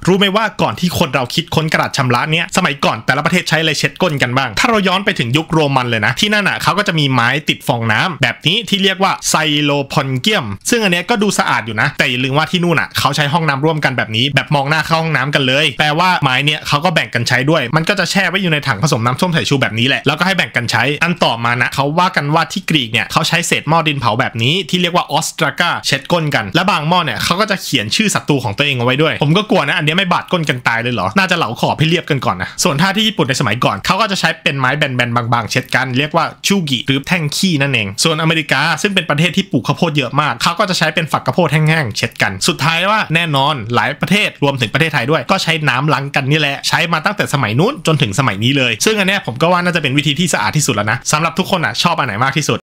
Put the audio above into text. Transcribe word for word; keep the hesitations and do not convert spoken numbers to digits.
รู้ไหมว่าก่อนที่คนเราคิดค้นกระดาษชำระเนี้ยสมัยก่อนแต่ละประเทศใช้อะไรเช็ดก้นกันบ้างถ้าเราย้อนไปถึงยุคโรมันเลยนะที่นั่นอ่ะเขาก็จะมีไม้ติดฟองน้ำแบบนี้ที่เรียกว่าไซโลพอนเกียมซึ่งอันเนี้ยก็ดูสะอาดอยู่นะแต่อย่าลืมว่าที่นู่นอ่ะเขาใช้ห้องน้ำร่วมกันแบบนี้แบบมองหน้าเข้าห้องน้ำกันเลยแปลว่าไม้เนี้ยเขาก็แบ่งกันใช้ด้วยมันก็จะแช่ไว้อยู่ในถังผสมน้ำส้มสายชูแบบนี้แหละแล้วก็ให้แบ่งกันใช้อันต่อมานะเขาว่ากันว่าที่กรีกเนี่ยเขาใช้เศษหม้อดินเผาแบบนี้ที่เรียกว่าออสตราก้าเช็ดก้นกันและบางหม้อเนี่ยเขาก็จะเขียนชื่อศัตรูของตัวเองเอาไว้ด้วยผมก็กลัวนะอันนี้ไม่บาดก้นกันตายเลยเหรอน่าจะเหลาขอบให้เรียบกันก่อนนะส่วนท่าที่ญี่ปุ่นในสมัยก่อนเขาก็จะใช้เป็นไม้แบนๆบางๆเช็ดกันเรียกว่าชูกิหรือแท่งขี้นั่นเองส่วนอเมริกาซึ่งเป็นประเทศที่ปลูกข้าวโพดเยอะมากเขาก็จะใช้เป็นฝักข้าวโพดแห้งๆเช็ดกันสุดท้ายว่าแน่นอนหลายประเทศรวมถึงประเทศไทยด้วยก็ใช้น้ำล้างกันนี่แหละใช้มาตั้งแต่สมัยนู้นจนถึงสมัยนี้เลยซึ่งอันเนี้ยผมก็ว่าน่าจะเป็นวิธีที่สะอาดที่สุดแล้วนะสำหรับทุกคนอ่ะชอบอันไหนมากที่สุด